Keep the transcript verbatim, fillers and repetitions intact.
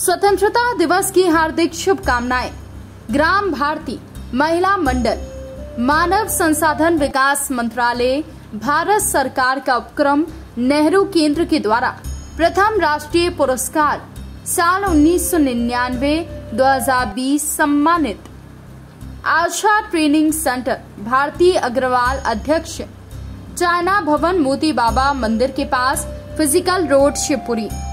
स्वतंत्रता दिवस की हार्दिक शुभकामनाएं। ग्राम भारती महिला मंडल, मानव संसाधन विकास मंत्रालय, भारत सरकार का उपक्रम नेहरू केंद्र के द्वारा प्रथम राष्ट्रीय पुरस्कार साल उन्नीस सौ निन्यानवे दो हजार बीस सम्मानित आशा ट्रेनिंग सेंटर, भारती अग्रवाल अध्यक्ष, चाइना भवन, मोती बाबा मंदिर के पास, फिजिकल रोड, शिवपुरी।